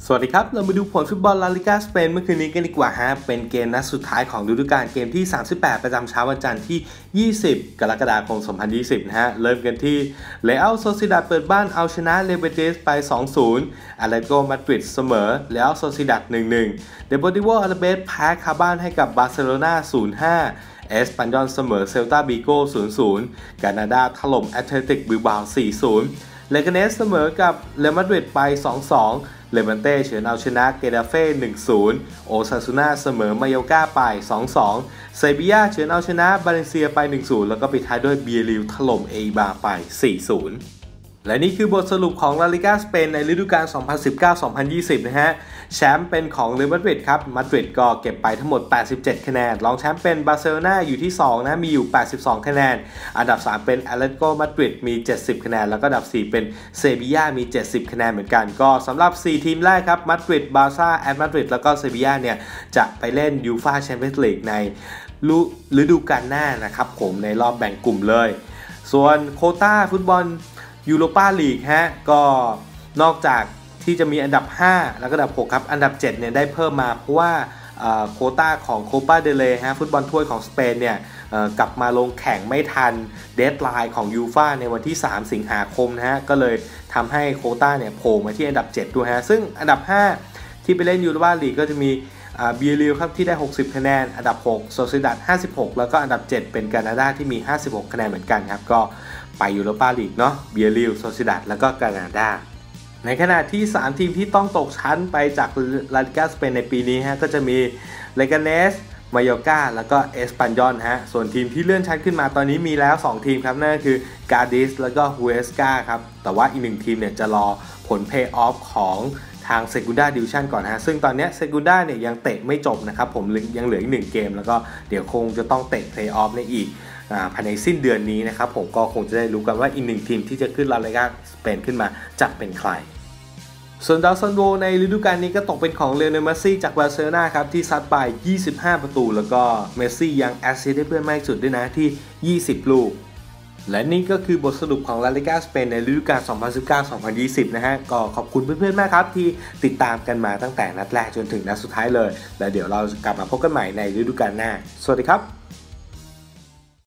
สวัสดีครับเรามาดูผลฟุตบอลลาลิก้าสเปนเมื่อคืนนี้กันดีกว่าฮะเป็นเกมนัดสุดท้ายของฤดูกาลเกมที่38ประจำเช้าวันจันทร์ที่20กรกฎาคม2020นะฮะเริ่มกันที่เรอัลโซซิดาดเปิดบ้านเอาชนะเลเบเตสไป 2-0 อาเลโกมาดริดเสมอเรอัลโซซิดาด 1-1 เดโปติโวอาราเบสแพ้คาบ้านให้กับบาร์เซโลนา 0-5 เอสปันยอลเสมอเซลตาบิโก้ 0-0 กานาดาถล่มแอตเลติกบิลบาโอ 4-0 เลกาเนสเสมอกับเรอัลมาดริดไป 2-2 เลวันเต้เฉือนเอาชนะเกตาเฟ่ 1-0 โอซาซูน่าเสมอมายอร์ก้าไป 2-2 เซบีย่าเฉือนเอาชนะบาเลนเซียไป 1-0 แล้วก็ปิดท้ายด้วยเบียริลถล่มเอบาไป 4-0 และนี่คือบทสรุปของลาลิก้าสเปนในฤดูกาล 2019-2020 นะฮะแชมป์เป็นของเรอัลมาดริดครับมาดริดก็เก็บไปทั้งหมด87คะแนนรองแชมป์เป็นบาร์เซโลนาอยู่ที่2นะมีอยู่82คะแนนอันดับ3เป็นอาเลติโกมาดริดมี70คะแนนแล้วก็อันดับ4เป็นเซบีย่ามี70คะแนนเหมือนกันก็สำหรับ4ทีมแรกครับมาดริดบาร์ซ่าแอตมาดริดแล้วก็เซบีย่าเนี่ยจะไปเล่นยูฟ่าแชมเปี้ยนส์ลีกในฤดูกาลหน้านะครับผมในรอบแบ่งกลุ่มเลยส่วนโควต้าฟุตบอลยูโรปาลีกฮะก็นอกจากที่จะมีอันดับ5แล้วก็อันดับ6ครับอันดับ7เนี่ยได้เพิ่มมาเพราะว่าโควต้าของโคปาเดเลฮะฟุตบอลถ้วยของสเปนเนี่ยกลับมาลงแข่งไม่ทันเดดไลน์ของยูฟ่าในวันที่3สิงหาคมนะฮะก็เลยทำให้โควต้าเนี่ยโผล่มาที่อันดับ7ด้วยฮะซึ่งอันดับ5ที่ไปเล่นยูโรปาลีกก็จะมีเบียริลครับที่ได้60คะแนนอันดับ6โซซิดาด56แล้วก็อันดับ7เป็นกานาดาที่มี56คะแนนเหมือนกันครับก็ไปยูโรปาลีกเนาะเบียริลโซซิดาดแล้วก็กานาดาในขณะที่3ทีมที่ต้องตกชั้นไปจากลาลิก้าสเปนในปีนี้ฮะก็จะมีเลกาเนสมายอร์กาแล้วก็เอสปันยอลฮะส่วนทีมที่เลื่อนชั้นขึ้นมาตอนนี้มีแล้ว2ทีมครับนั่นก็คือกาดิสแล้วก็ฮูเอสกาครับแต่ว่าอีก1ทีมเนี่ยจะรอผลเพลย์ออฟของทาง Segunda Division ก่อนฮะซึ่งตอนนี้ Segunda เนี่ยยังเตะไม่จบนะครับผมยังเหลืออีก1เกมแล้วก็เดี๋ยวคงจะต้องเตะเพลย์ออฟในอีกภายในสิ้นเดือนนี้นะครับผมก็คงจะได้รู้กันว่าอีก1ทีมที่จะขึ้นลาลิก้าสเปนขึ้นมาจะเป็นใครส่วนดาวซันโวในฤดูกาลนี้ก็ตกเป็นของเลโอเนล เมสซี่จากบาร์เซโลนาครับที่ซัดไป25ประตูแล้วก็เมสซี่ยังแอสซิสต์ให้เพื่อนมากที่สุดด้วยนะที่20ลูกและนี่ก็คือบทสรุปของลาลิก้าสเปนในฤดูกาล 2019-2020 นะฮะก็ขอบคุณเพื่อนๆมากครับที่ติดตามกันมาตั้งแต่นัดแรกจนถึงนัดสุดท้ายเลยและเดี๋ยวเรากลับมาพบกันใหม่ในฤดูกาลหน้าสวัสดีครับ